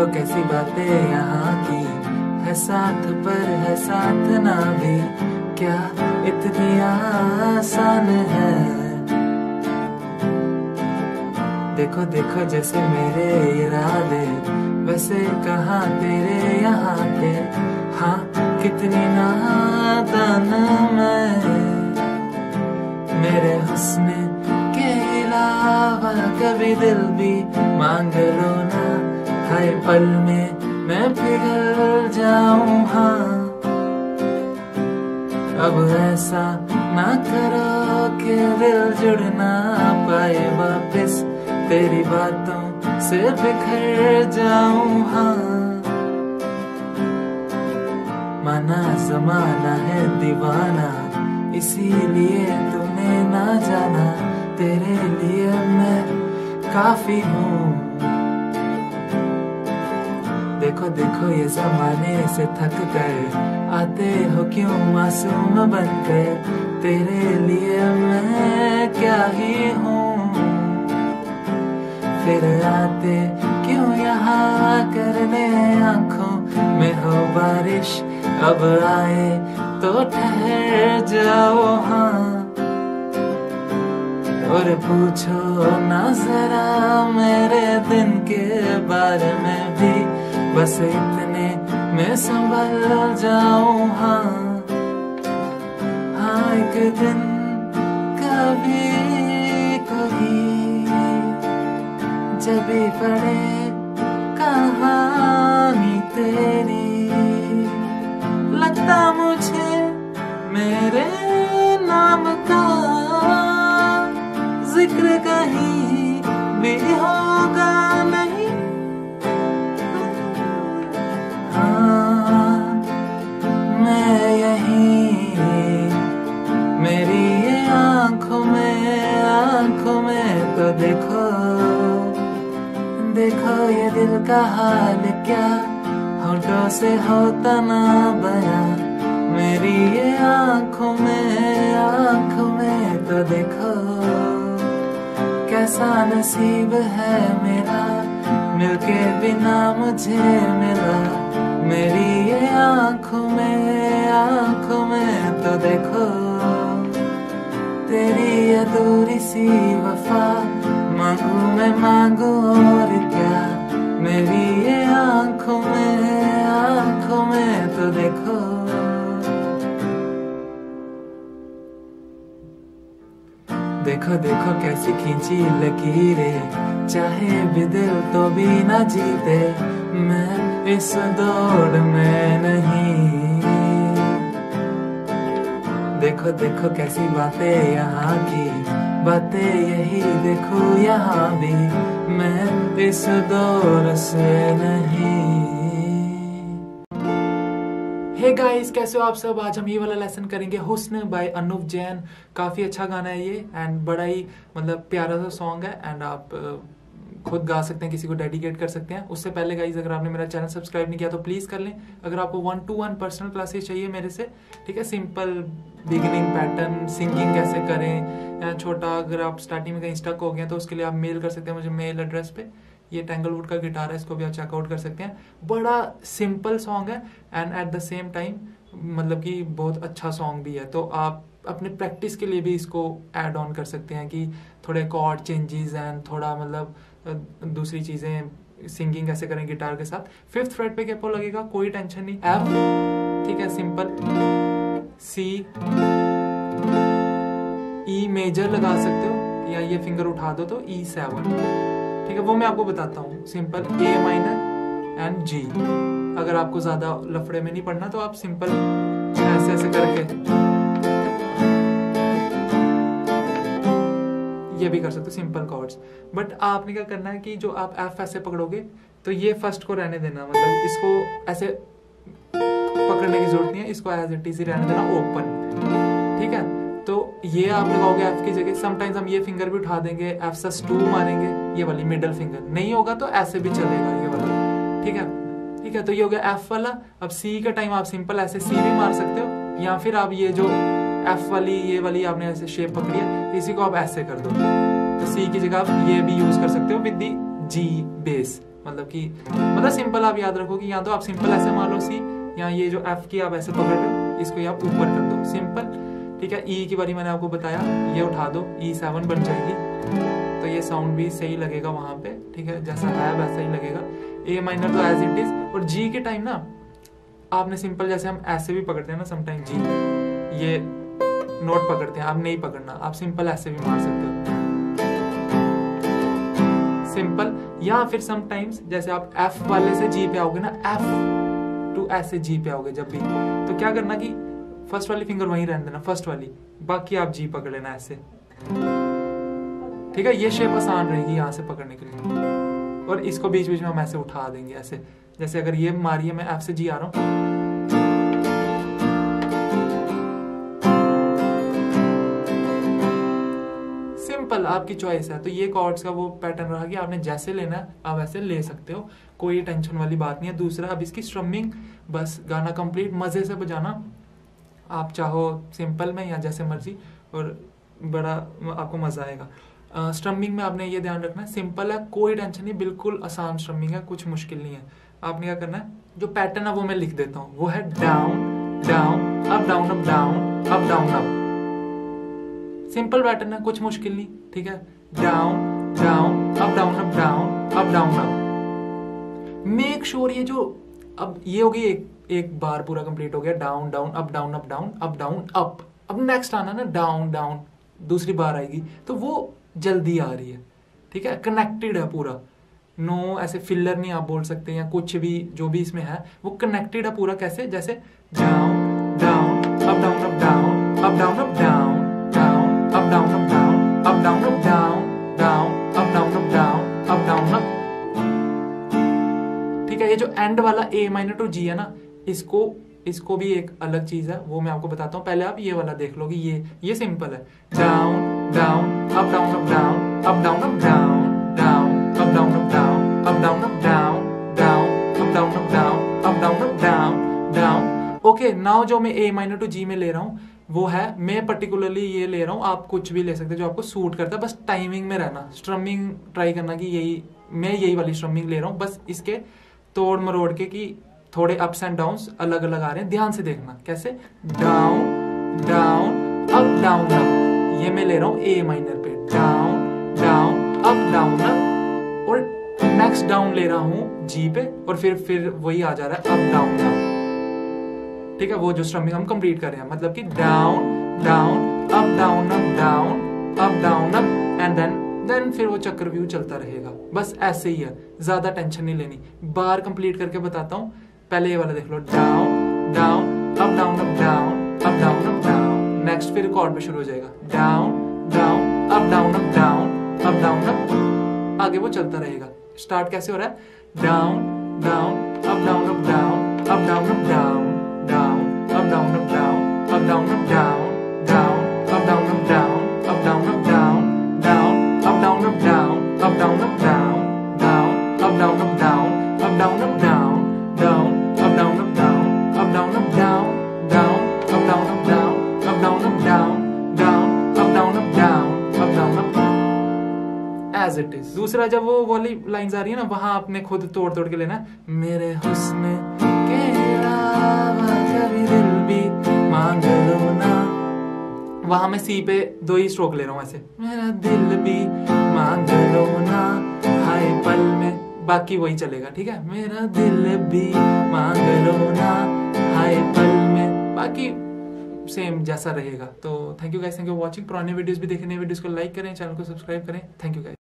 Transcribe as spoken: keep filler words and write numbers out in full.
कैसी बातें यहाँ की, है साथ पर है साथ ना भी, क्या इतनी आसान है। देखो देखो जैसे मेरे इरादे, वैसे कहाँ तेरे यहाँ थे। हाँ कितनी नादान मैं, मेरे हुस्न के अलावा कभी दिल भी मांग लो ना, हर पल में मैं पिघल जाऊं। हाँ अब ऐसा ना करो कि दिल जुड़ ना पाए वापस, तेरी बातों से बिखर जाऊं। हाँ माना जमाना है दीवाना, इसीलिए तूने ना जाना, तेरे लिए मैं काफी हूँ। देखो देखो ये जमाने से थक कर आते हो क्यों मासूम बनकर, तेरे लिए मैं क्या ही हूँ। फिर आते क्यों यहाँ करने आंखों में हो बारिश, अब आए तो ठहर जाओ। हाँ और पूछो ना जरा मेरे दिन के बारे में भी, बस इतने में संभल जाऊं। हाँ हाँ एक दिन कभी कभी जब भी पढ़े कहानी तेरी, लगता मुझे मेरे नाम का जिक्र कहीं भी होगा नहीं। हाँ मैं यहीं, मेरी ये आंखों में आंखों में तो देखो देखो ये दिल का हाल क्या, होठों से होता ना बयां, मेरी ये आंखों में आंखों में तो देखो कैसा नसीब है मेरा, मिलके बिना मुझे मिला, मेरी ये आंखों में आंखों में तो देखो तेरी अधूरी सी वफा, मांगू मैं मांगू और क्या, मेरी ये आंखों में आंखों में तो देखो। देखो देखो कैसी खींची लकीरें, चाहे भी दिल तो भी ना जीते, मैं इस दौड़ में नहीं। देखो देखो कैसी बातें यहाँ की, बातें यही देखो यहाँ भी, मैं इस दौर से नहीं। हे गाइस कैसे हो आप सब। आज हम ये वाला लेसन करेंगे हुस्न बाय अनूप जैन। काफी अच्छा गाना है ये एंड बड़ा ही मतलब प्यारा सा सॉन्ग है एंड आप खुद गा सकते हैं, किसी को डेडिकेट कर सकते हैं। उससे पहले गाइस अगर आपने मेरा चैनल सब्सक्राइब नहीं किया तो प्लीज कर लें। अगर आपको one to one personal classes चाहिए मेरे से, ठीक है, सिंपल बिगिनिंग पैटर्न, सिंगिंग कैसे करें या छोटा, अगर आप स्टार्टिंग में कहीं स्टक हो गए तो उसके लिए आप मेल कर सकते हैं मुझे मेल एड्रेस पे। ये टेंगलवुड का गिटार है, इसको भी आप चेकआउट कर सकते हैं। बड़ा सिंपल सॉन्ग है and at the same time मतलब कि बहुत अच्छा सॉन्ग भी है, तो आप अपने प्रैक्टिस के लिए भी इसको ऐड ऑन कर सकते हैं कि थोड़े कॉर्ड चेंजेस एंड थोड़ा मतलब दूसरी चीजें, सिंगिंग कैसे करें गिटार के साथ। फिफ्थ फ्रेट पे कैपो लगेगा, कोई टेंशन नहीं। एफ, ठीक है, सिंपल सी, ई मेजर लगा सकते हो या ये फिंगर उठा दो तो ई सेवन, ठीक है, वो मैं आपको बताता हूँ। Simple A minor and G. अगर आपको ज्यादा लफड़े में नहीं पढ़ना तो आप सिंपल ऐसे ऐसे करके ये भी कर सकते हो, सिंपल कॉर्ड्स। बट आपने क्या करना है कि जो आप एफ ऐसे पकड़ोगे तो ये फर्स्ट को रहने देना, मतलब इसको ऐसे पकड़ने की जरूरत नहीं है, इसको एज इट इज रहने देना ओपन, ठीक है। तो ये आप लगाओगे एफ की जगह। समटाइम्स हम ये फिंगर भी उठा देंगे, एफ सस टू मारेंगे, ये वाली मिडल फिंगर नहीं होगा तो ऐसे भी चलेगा ये वाला, ठीक है, ठीक है। तो ये हो गया एफ वाला। अब सी का टाइम आप सिंपल ऐसे सी भी मार सकते हो, या फिर आप ये जो एफ वाली ये वाली आपने ऐसे शेप पकड़ी है, इसी को आप ऐसे कर दो, तो सी की जगह आप ये भी यूज कर सकते हो विद दी जी बेस, मतलब कि मतलब सिंपल आप याद रखो कि या तो आप सिंपल ऐसे मार लो सी, या ये जो एफ की आप ऐसे पकड़ लो, इसको आप ऊपर कर दो सिंपल, ठीक है। ई की बारी मैंने आपको बताया, ये उठा दो, ई सेवन बन जाएगी, तो ये साउंड भी सही लगेगा वहां पे, ठीक है, जैसा है वैसा ही लगेगा। ए माइनर तो एज इट इज। और जी के टाइम ना आपने सिंपल जैसे हम ऐसे भी पकड़ते हैं ना समटाइम जी, ये नोट पकड़ते हैं, आप नहीं पकड़ना, आप सिंपल ऐसे भी मार सकते हो सिंपल। या फिर समटाइम्स जैसे आप एफ वाले से जी पे आओगे ना, एफ टू ऐसे जी पे आओगे जब भी, तो क्या करना कि फर्स्ट वाली फिंगर वहीं रहने देना, फर्स्ट वाली, बाकी आप जी पकड़ लेना ऐसे, ठीक है। ये शेप आसान रहेगी यहाँ से पकड़ने के लिए। और इसको बीच बीच में हम ऐसे उठा देंगे ऐसे, जैसे अगर ये मारिए, मैं एफ से जी आ रहा हूं, सिंपल आपकी चॉइस है। तो ये कॉर्ड्स का वो पैटर्न रहा कि आपने जैसे लेना है आप ऐसे ले सकते हो, कोई टेंशन वाली बात नहीं है। दूसरा, अब इसकी स्ट्रमिंग, बस गाना कंप्लीट मजे से बजाना, आप चाहो सिंपल में या जैसे मर्जी, और बड़ा आपको मजा आएगा। स्ट्रमिंग में आपने ये ध्यान रखना है, सिंपल है, कोई टेंशन नहीं, बिल्कुल आसान स्ट्रमिंग है, कुछ मुश्किल नहीं है। आपने क्या करना है, जो पैटर्न है वो मैं लिख देता हूँ, वो है down down up down up down up down up, simple pattern है, कुछ मुश्किल नहीं, ठीक है। Down down up down up down up down up. Make sure ये जो, अब ये होगी एक एक बार पूरा कंप्लीट हो गया, down down up down up down up down up. अब नेक्स्ट आना ना डाउन डाउन, दूसरी बार आएगी तो वो जल्दी आ रही है, ठीक है, कनेक्टेड है पूरा, नो ऐसे फिलर नहीं आप बोल सकते, या कुछ भी जो भी इसमें है वो कनेक्टेड है पूरा। कैसे, जैसे down down up down up down up down up down down up down up down up down up down down up down up down up down up, ठीक है। ये जो एंड वाला ए माइनर टू जी है ना, इसको इसको भी एक अलग चीज है, वो मैं आपको बताता हूँ। पहले आप ये वाला देख लो कि ये ये सिंपल है, down down up down up down up down up down down up down up down up down up down down up down up down up down up down down. Okay, now जो मैं ए minor to जी में ले रहा हूँ वो है, मैं particularly ये ले रहा हूँ, आप कुछ भी ले सकते हो जो आपको सूट करता है, बस टाइमिंग में रहना, स्ट्रमिंग ट्राई करना कि यही मैं यही वाली स्ट्रमिंग ले रहा हूँ, बस इसके तोड़ मरोड़ के कि थोड़े अप्स एंड डाउन्स अलग अलग आ रहे हैं, ध्यान से देखना। कैसे, down down up down up, ये मैं ले रहा हूँ ए माइनर पे, down down up down up, और नेक्स्ट डाउन ले रहा हूँ जी पे, और फिर फिर वही आ जा रहा है अप डाउन अप, ठीक है। वो जो स्ट्रमिंग हम कंप्लीट कर रहे हैं, मतलब कि down down up down up down up down up, and then then फिर वो चक्रव्यूह चलता रहेगा, बस ऐसे ही है, ज्यादा टेंशन नहीं लेनी। बार कंप्लीट करके बताता हूँ, पहले ये वाला देख लो, down down up down up down up down up down, next फिर कॉर्ड पे शुरू हो जाएगा, down down up down up down up down up, आगे वो चलता रहेगा। स्टार्ट कैसे हो रहा है, down down up down up down up down up down down up down up down up down up down down up down up down up down up down down up down up down up down up down down up down up down up down up down down up down up down up down up down down up down up down up down up down down up down up down up down up, as it is. दूसरा, जब वो वाली lines आ रही है ना, वहां आपने खुद तोड़ तोड़ के लेना, मेरे हुस्न के अलावा कभी दिल भी मांग लो ना, वहां मैं सी पे दो ही स्ट्रोक ले रहा हूँ ऐसे, मेरा दिल भी मांग लो ना, हाय पल में, बाकी वही चलेगा, ठीक है। मेरा दिल भी मांग लो ना, हाय पल में, बाकी सेम जैसा रहेगा। तो thank you guys, thank you watching. पुराने वीडियोस भी देखें, नए वीडियोस को लाइक करें, चैनल को सब्सक्राइब करें। Thank you guys.